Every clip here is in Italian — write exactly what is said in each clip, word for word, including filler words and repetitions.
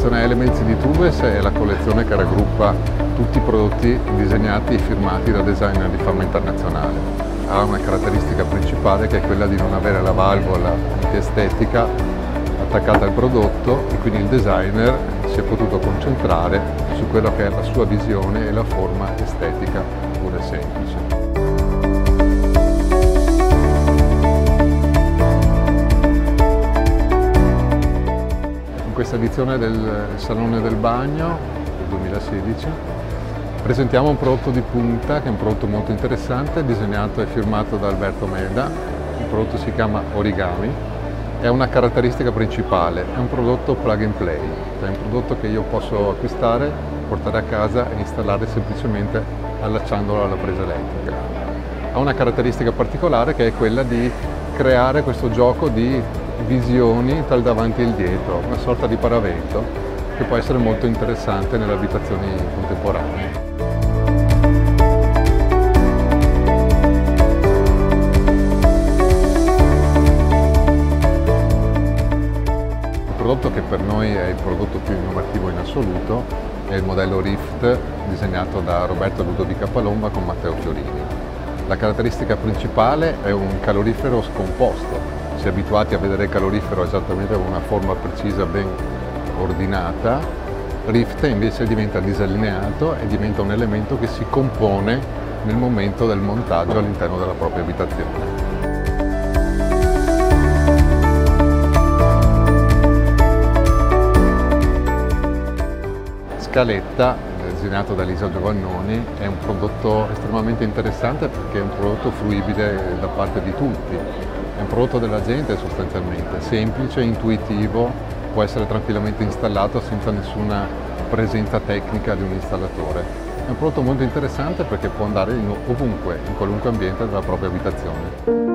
collezione Elements di Tuves è la collezione che raggruppa tutti i prodotti disegnati e firmati da designer di fama internazionale. Ha una caratteristica principale che è quella di non avere la valvola estetica attaccata al prodotto, e quindi il designer si è potuto concentrare su quello che è la sua visione e la forma estetica pura e semplice. In questa edizione del Salone del Bagno del duemilasedici presentiamo un prodotto di punta che è un prodotto molto interessante, disegnato e firmato da Alberto Meda. Il prodotto si chiama Origami, è una caratteristica principale, è un prodotto plug and play, cioè un prodotto che io posso acquistare, portare a casa e installare semplicemente allacciandolo alla presa elettrica. Ha una caratteristica particolare che è quella di creare questo gioco di visioni tra il davanti e il dietro, una sorta di paravento che può essere molto interessante nelle abitazioni contemporanee. Il prodotto che per noi è il prodotto più innovativo in assoluto è il modello Rift, disegnato da Roberto Ludovica Palomba con Matteo Fiorini. La caratteristica principale è un calorifero scomposto. Si è abituati a vedere il calorifero esattamente con una forma precisa, ben ordinata. Rift invece diventa disallineato e diventa un elemento che si compone nel momento del montaggio all'interno della propria abitazione. Scaletta, disegnato da Elisa Giovannoni, è un prodotto estremamente interessante perché è un prodotto fruibile da parte di tutti. È un prodotto della gente sostanzialmente, semplice, intuitivo, può essere tranquillamente installato senza nessuna presenza tecnica di un installatore. È un prodotto molto interessante perché può andare in ovunque, in qualunque ambiente della propria abitazione.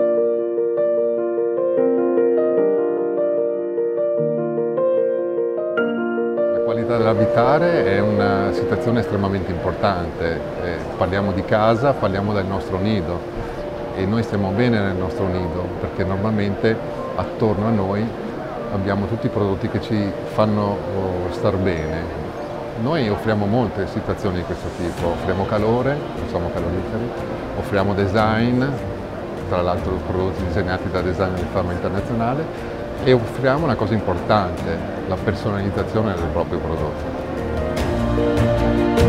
La qualità dell'abitare è una situazione estremamente importante. Eh, parliamo di casa, parliamo del nostro nido. E noi stiamo bene nel nostro nido perché normalmente attorno a noi abbiamo tutti i prodotti che ci fanno star bene. Noi offriamo molte situazioni di questo tipo, offriamo calore, non siamo caloriferi, offriamo design, tra l'altro prodotti disegnati da designer di fama internazionale, e offriamo una cosa importante, la personalizzazione del proprio prodotto.